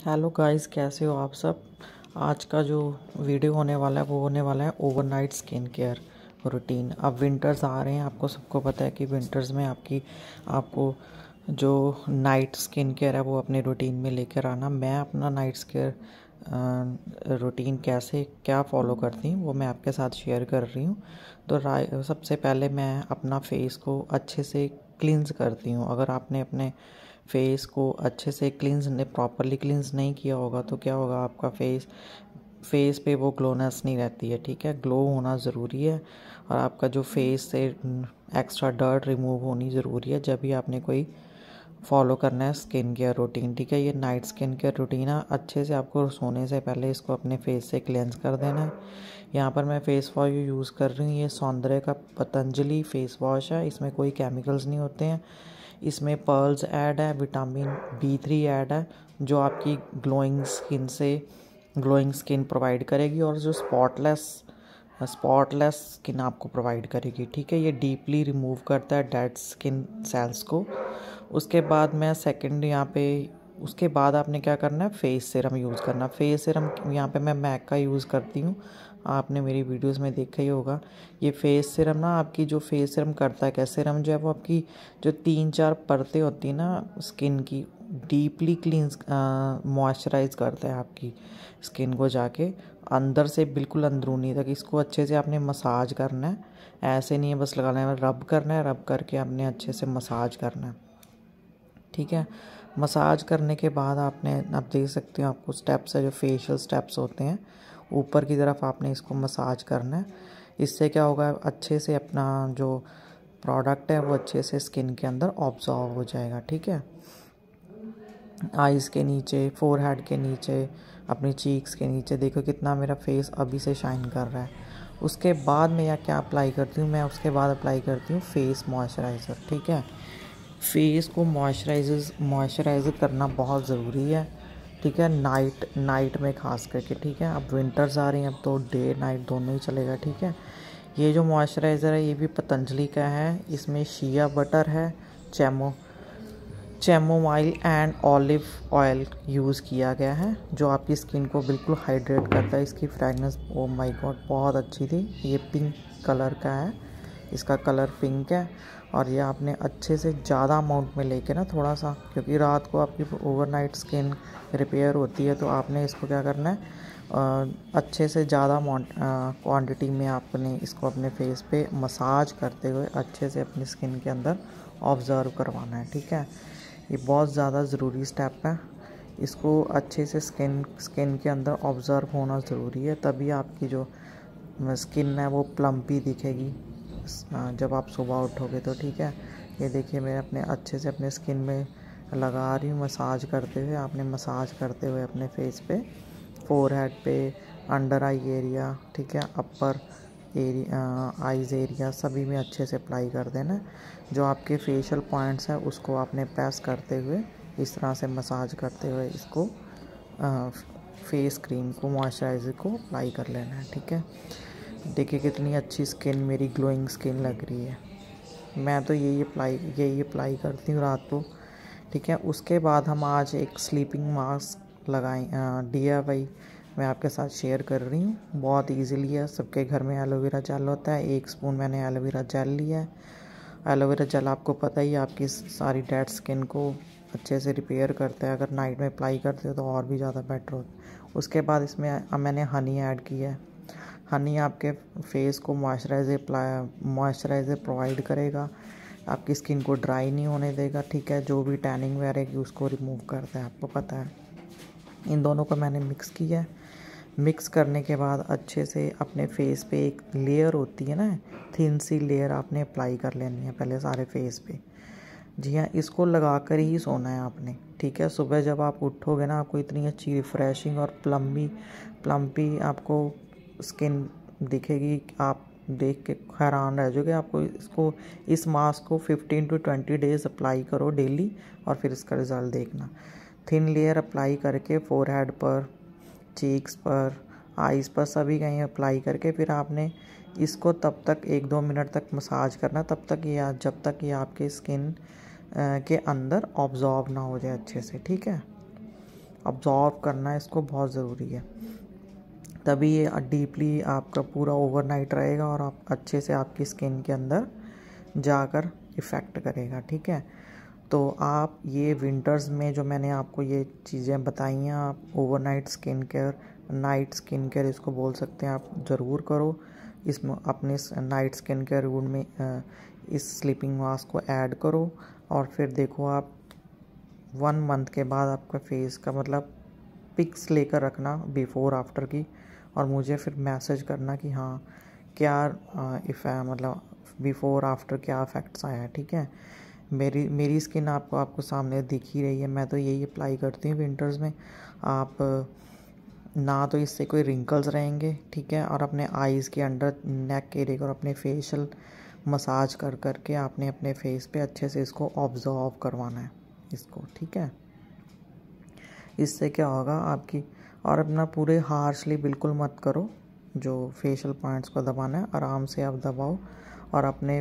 Hello guys, कैसे हो आप सब। आज का जो वीडियो होने वाला है वो होने वाला है ओवरनाइट स्किन केयर रूटीन। अब विंटर्स आ रहे हैं, आपको सबको पता है कि विंटर्स में आपको जो नाइट स्किन केयर है वो अपने रूटीन में लेकर आना। मैं अपना नाइट केयर रूटीन कैसे क्या फॉलो करती हूँ वो मैं आपके साथ शेयर कर रही हूँ। तो सबसे पहले मैं अपना फेस को अच्छे से क्लींस करती हूँ। अगर आपने अपने फेस को अच्छे से प्रॉपरली क्लींस नहीं किया होगा तो क्या होगा, आपका फेस पे वो ग्लोनेस नहीं रहती है। ठीक है, ग्लो होना ज़रूरी है और आपका जो फेस से एक्स्ट्रा डर्ट रिमूव होनी ज़रूरी है जब भी आपने कोई फॉलो करना है स्किन केयर रूटीन। ठीक है, ये नाइट स्किन केयर रूटीन है। अच्छे से आपको सोने से पहले इसको अपने फेस से क्लेंस कर देना है। यहाँ पर मैं फेस वॉश यूज़ कर रही हूँ, ये सौंदर्य का पतंजलि फेस वॉश है। इसमें कोई केमिकल्स नहीं होते हैं, इसमें पर्ल्स ऐड है, विटामिन B3 ऐड है जो आपकी ग्लोइंग स्किन प्रोवाइड करेगी और जो स्पॉटलेस स्किन आपको प्रोवाइड करेगी। ठीक है, ये डीपली रिमूव करता है डेड स्किन सेल्स को। उसके बाद मैं सेकंड उसके बाद आपने क्या करना है, फेस सीरम यूज़ करना। फेस सीरम यहाँ पे मैं मैक का यूज़ करती हूँ, आपने मेरी वीडियोस में देखा ही होगा। ये फेस सीरम ना आपकी जो फेस सीरम करता है क्या, सीरम जो है वो आपकी जो 3-4 परतें होती है ना स्किन की, डीपली क्लींस मॉइस्चराइज करता है आपकी स्किन को जाके अंदर से बिल्कुल अंदरूनी तक। इसको अच्छे से आपने मसाज करना है, ऐसे नहीं है बस लगाना है, रब करना है। रब करके आपने अच्छे से मसाज करना है। ठीक है, मसाज करने के बाद आप देख सकते हो, आपको स्टेप्स है जो फेशियल स्टेप्स होते हैं, ऊपर की तरफ आपने इसको मसाज करना है। इससे क्या होगा, अच्छे से अपना जो प्रोडक्ट है वो अच्छे से स्किन के अंदर ऑब्जॉर्व हो जाएगा। ठीक है, आइज़ के नीचे, फोरहेड के नीचे, अपनी चीक्स के नीचे देखो कितना मेरा फेस अभी से शाइन कर रहा है। उसके बाद मैं क्या अप्लाई करती हूँ, मैं उसके बाद अप्लाई करती हूँ फेस मॉइस्चराइज़र। ठीक है, फेस को मॉइस्चराइज़र करना बहुत ज़रूरी है। ठीक है, नाइट में खास करके। ठीक है, अब विंटर्स आ रही हैं, अब तो डे नाइट दोनों ही चलेगा। ठीक है, ये जो मॉइस्चराइज़र है ये भी पतंजलि का है। इसमें शिया बटर है, chamomile and olive oil use किया गया है जो आपकी स्किन को बिल्कुल हाइड्रेट करता है। इसकी फ्रेगनेंस ओ माय गॉड बहुत अच्छी थी। ये पिंक कलर का है, इसका कलर पिंक है। और ये आपने अच्छे से ज़्यादा अमाउंट में लेके ना थोड़ा सा, क्योंकि रात को आपकी ओवरनाइट स्किन रिपेयर होती है, तो आपने इसको क्या करना है, अच्छे से ज़्यादा क्वांटिटी में आपने इसको अपने फेस पे मसाज करते हुए अच्छे से अपनी स्किन के अंदर ऑब्ज़र्व करवाना है। ठीक है, ये बहुत ज़्यादा ज़रूरी स्टेप है। इसको अच्छे से स्किन के अंदर ऑब्ज़र्व होना ज़रूरी है, तभी आपकी जो स्किन है वो प्लम्पी दिखेगी जब आप सुबह उठोगे तो। ठीक है, ये देखिए मैं अपने अच्छे से अपने स्किन में लगा रही हूँ मसाज करते हुए। आपने मसाज करते हुए अपने फेस पे, फोरहेड पे, अंडर आई एरिया, ठीक है, अपर एरिया, आइज़ एरिया, सभी में अच्छे से अप्लाई कर देना। जो आपके फेशियल पॉइंट्स हैं उसको आपने प्रेस करते हुए इस तरह से मसाज करते हुए इसको फेस क्रीम को, मॉइस्चराइज़र को अप्लाई कर लेना है। ठीक है, देखिए कितनी अच्छी स्किन, मेरी ग्लोइंग स्किन लग रही है। मैं तो यही अप्लाई करती हूँ रात को। ठीक है, उसके बाद हम आज एक स्लीपिंग मास्क DIY मैं आपके साथ शेयर कर रही हूँ। बहुत इजीली है, सबके घर में एलोवेरा जेल होता है। 1 स्पून मैंने एलोवेरा जेल लिया है। एलोवेरा जेल आपको पता ही है आपकी सारी डेड स्किन को अच्छे से रिपेयर करता है। अगर नाइट में अप्लाई करते हो तो और भी ज़्यादा बेटर होता है। उसके बाद इसमें मैंने हनी ऐड किया है। हनी आपके फेस को मॉइस्चराइज़र प्रोवाइड करेगा, आपकी स्किन को ड्राई नहीं होने देगा। ठीक है, जो भी टैनिंग वगैरह की उसको रिमूव करता है, आपको पता है। इन दोनों को मैंने मिक्स किया है। मिक्स करने के बाद अच्छे से अपने फेस पे एक लेयर होती है ना, थिन सी लेयर आपने अप्लाई कर लेनी है पहले सारे फेस पे। जी हाँ, इसको लगा कर ही सोना है आपने। ठीक है, सुबह जब आप उठोगे ना, आपको इतनी अच्छी रिफ़्रेशिंग और प्लम्पी आपको स्किन दिखेगी। आप देख के हैरान रह जाओगे। आपको इस मास्क को 15 to 20 डेज़ अप्लाई करो डेली और फिर इसका रिज़ल्ट देखना। थिन लेयर अप्लाई करके फोरहेड पर, चीक्स पर, आइज़ पर, सभी कहीं अप्लाई करके फिर आपने इसको तब तक 1-2 मिनट तक मसाज करना, जब तक ये आपके स्किन के अंदर ऑब्जॉर्व ना हो जाए अच्छे से। ठीक है, अब्जॉर्व करना है इसको, बहुत ज़रूरी है, तभी ये डीपली आपका पूरा ओवरनाइट रहेगा और आप अच्छे से आपकी स्किन के अंदर जाकर इफ़ेक्ट करेगा। ठीक है, तो आप ये विंटर्स में जो मैंने आपको ये चीज़ें बताई हैं, आप overnight skin care, night skin care इसको बोल सकते हैं, आप ज़रूर करो। इसमें अपने नाइट स्किन केयर रूटीन में इस स्लीपिंग मास्क को ऐड करो और फिर देखो आप 1 मंथ के बाद आपका फेस का मतलब पिक्स लेकर रखना बिफ़ोर आफ्टर की, और मुझे फिर मैसेज करना कि हाँ क्या मतलब बिफ़ोर आफ्टर क्या इफ़ेक्ट्स आया है। ठीक है, मेरी स्किन आपको सामने दिख ही रही है, मैं तो यही अप्लाई करती हूँ विंटर्स में। आप ना तो इससे कोई रिंकल्स रहेंगे, ठीक है, और अपने आईज़ के अंडर नेक एरिया और अपने फेशियल मसाज कर करके आपने अपने फेस पे अच्छे से इसको ऑब्जर्व करवाना है इसको। ठीक है, इससे क्या होगा आपकी, और अपना पूरे हार्शली बिल्कुल मत करो, जो फेशियल पॉइंट्स को दबाना है आराम से आप दबाओ, और अपने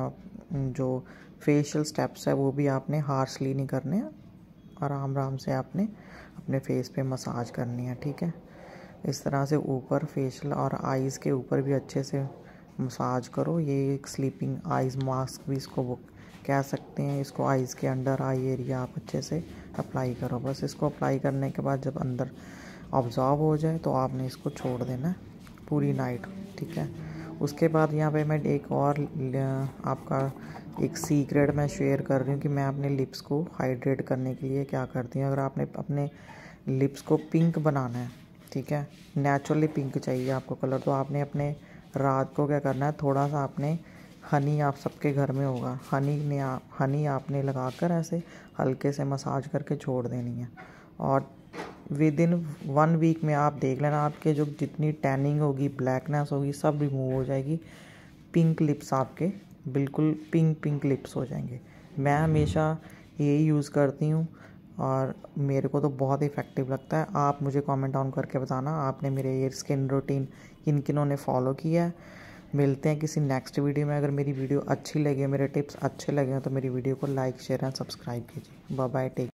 जो फेशियल स्टेप्स है वो भी आपने हार्शली नहीं करने, आराम से आपने अपने फेस पे मसाज करनी है। ठीक है, इस तरह से ऊपर फेशियल और आईज़ के ऊपर भी अच्छे से मसाज करो। ये एक स्लीपिंग आईज़ मास्क भी इसको वो कह सकते हैं, इसको आईज़ के अंडर आई एरिया आप अच्छे से अप्लाई करो। बस इसको अप्लाई करने के बाद जब अंदर ऑब्जॉर्व हो जाए तो आपने इसको छोड़ देना है पूरी नाइट। ठीक है, उसके बाद यहाँ पे मैं एक और आपका एक सीक्रेट मैं शेयर कर रही हूँ कि मैं अपने लिप्स को हाइड्रेट करने के लिए क्या करती हूँ। अगर आपने अपने लिप्स को पिंक बनाना है, ठीक है, नेचुरली पिंक चाहिए आपको कलर, तो आपने अपने रात को क्या करना है, थोड़ा सा आपने हनी, आप सबके घर में होगा, हनी आपने लगाकर ऐसे हल्के से मसाज करके छोड़ देनी है, और विदिन 1 वीक में आप देख लेना आपके जो जितनी टैनिंग होगी, ब्लैकनेस होगी, सब रिमूव हो जाएगी। पिंक लिप्स आपके बिल्कुल पिंक लिप्स हो जाएंगे। मैं हमेशा यही यूज़ करती हूँ और मेरे को तो बहुत इफ़ेक्टिव लगता है। आप मुझे कमेंट डाउन करके बताना आपने मेरे ये स्किन रूटीन किन किनों ने फॉलो किया है। मिलते हैं किसी नेक्स्ट वीडियो में। अगर मेरी वीडियो अच्छी लगे, मेरे टिप्स अच्छे लगे तो मेरी वीडियो को लाइक, शेयर एंड सब्सक्राइब कीजिए। Bye bye, take.